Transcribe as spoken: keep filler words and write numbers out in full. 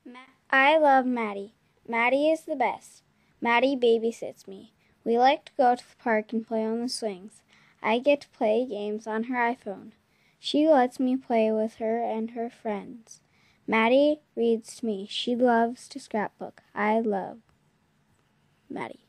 Ma- I love Maddie. Maddie is the best. Maddie babysits me. We like to go to the park and play on the swings. I get to play games on her iPhone. She lets me play with her and her friends. Maddie reads to me. She loves to scrapbook. I love Maddie.